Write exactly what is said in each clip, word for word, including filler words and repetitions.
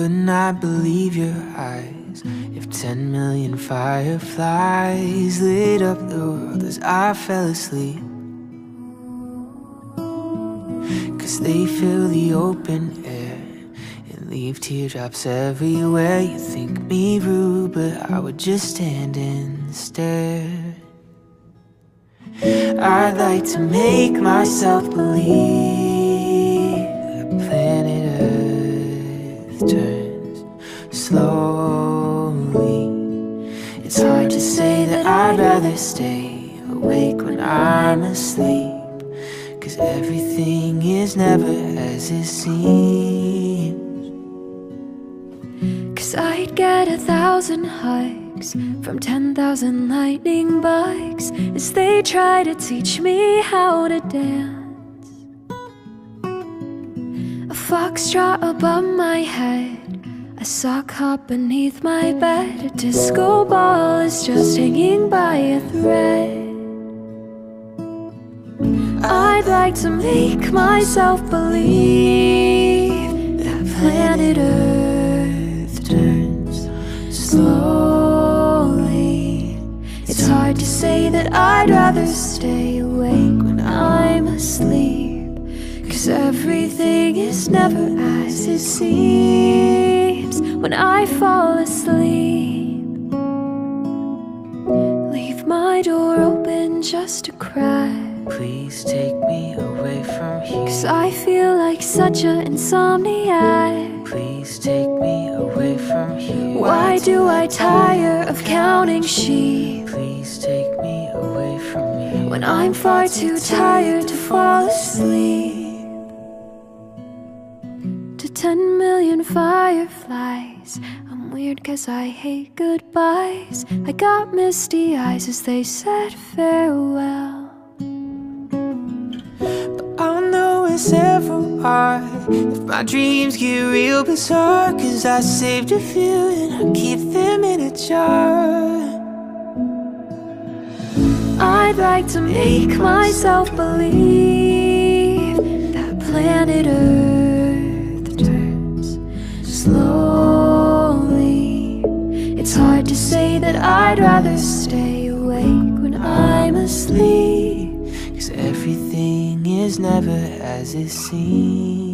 would not believe your eyes if ten million fireflies lit up the world as I fell asleep. Cause they fill the open air and leave teardrops everywhere. You think me rude, but I would just stand and stare. I'd like to make myself believe that planet Earth turns slowly. It's hard to say that I'd rather stay awake when I'm asleep, cause everything is never as it seems. Cause I'd get a thousand hugs from ten thousand lightning bugs as they try to teach me how to dance. A foxtrot above my head, a sock hop beneath my bed, a disco ball is just hanging by a thread. I'd like to make myself believe that planet Earth turns slowly. It's hard to say that I'd rather stay awake when I'm asleep, cause everything is never as it seems. When I fall asleep, leave my door open just a crack. Please take me away from here, cause I feel like such an insomniac. Please take me away from here. Why do I tire of counting sheep? Please take me away from here, when I'm far too tired to fall asleep. To ten million fireflies, I'm weird cause I hate goodbyes. I got misty eyes as they said farewell. It's ever hard if my dreams get real bizarre, cause I saved a few and I keep them in a jar. I'd like to make myself believe that planet Earth turns slowly. It's hard to say that I'd rather stay awake when I'm asleep, cause everything is never as it seems.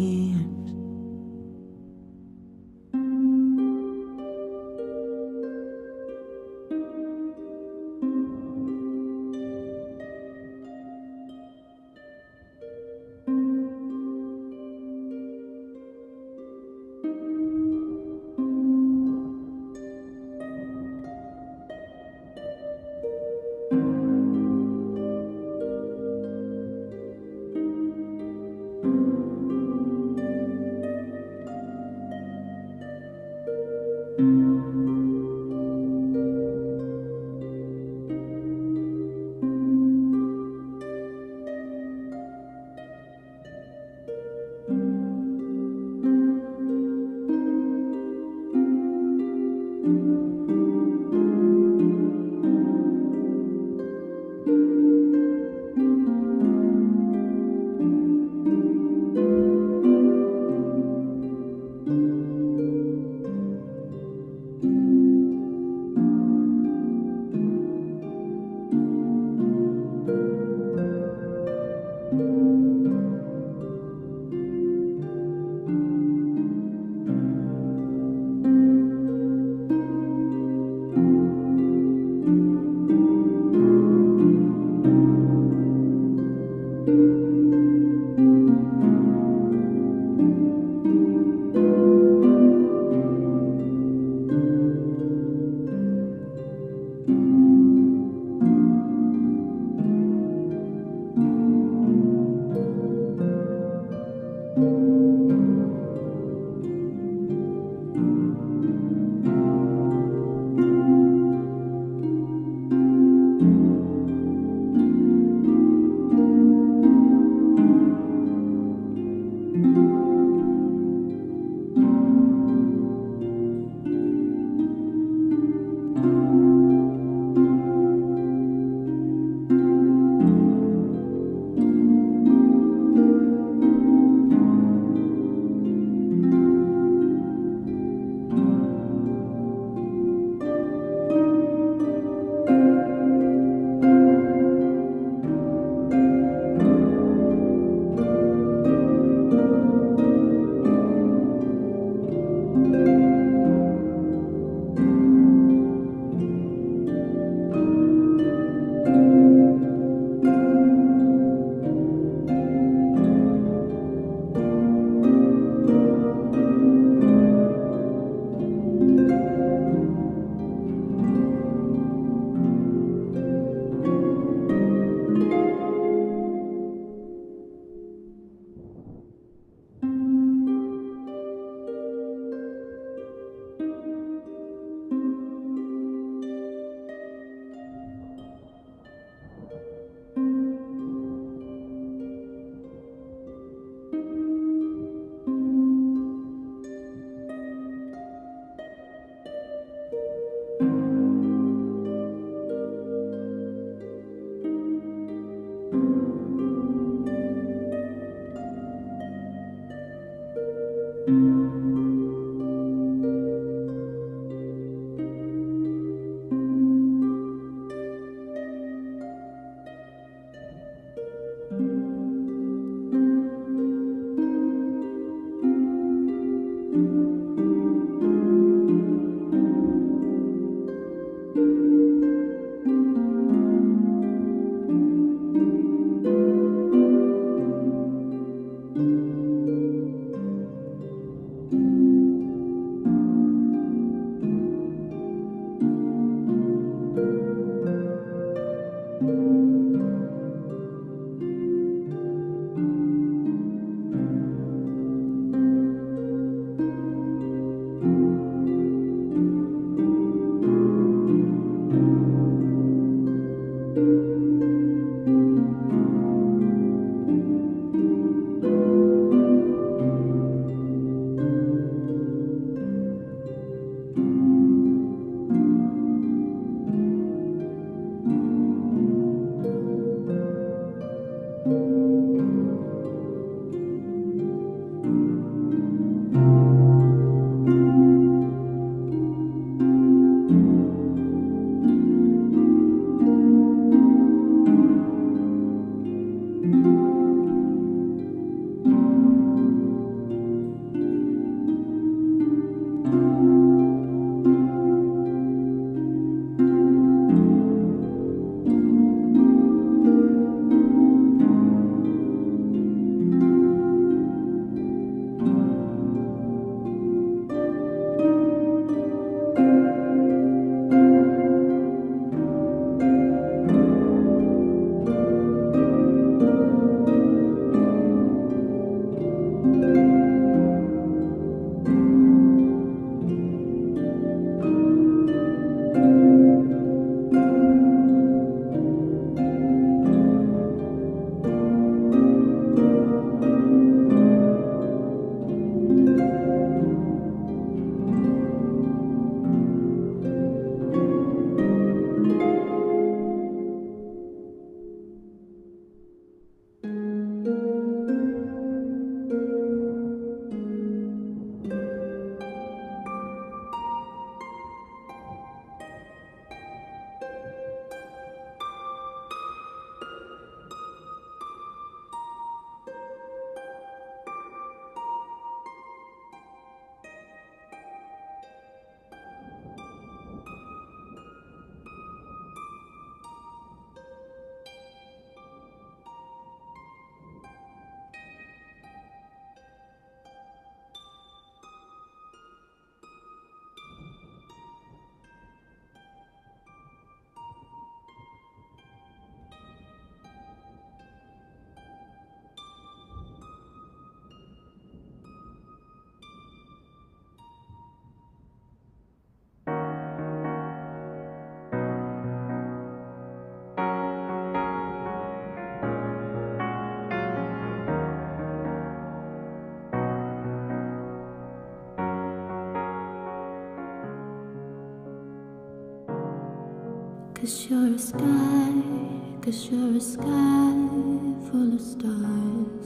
'Cause you're a sky, 'cause you're a sky full of stars.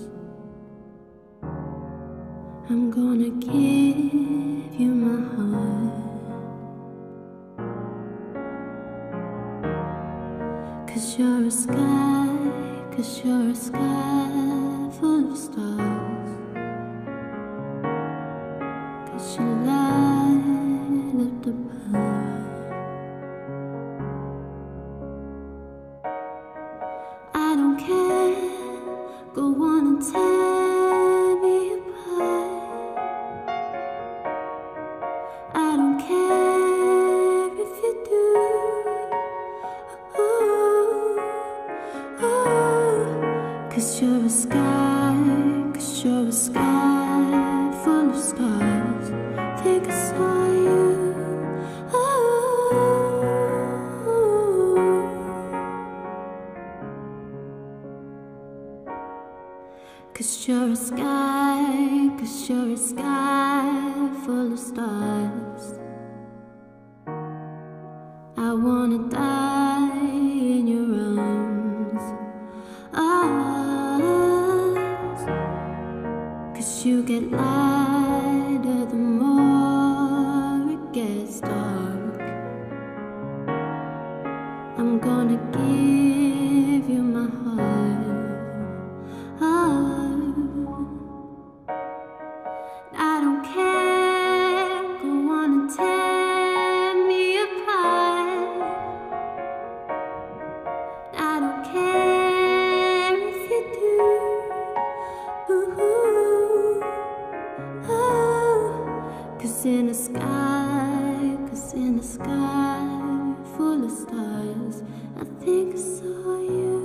I'm gonna give you my heart. 'Cause you're a sky, 'cause you're a sky full of stars. 'Cause you light up the path. I don't care, go on and tear me apart. I don't care if you do. Oh, oh. 'Cause you're a sky, 'cause you're a sky full of stars. Think I saw you. Oh. Cause you're a sky, cause you're a sky full of stars. I wanna die in your arms, arms. Cause you get lighter the more it gets dark. I'm gonna give you my heart. I don't care, go on and tear me apart. I don't care if you do. Ooh, oh. 'Cause in the sky, 'cause in the sky full of stars, I think I saw you.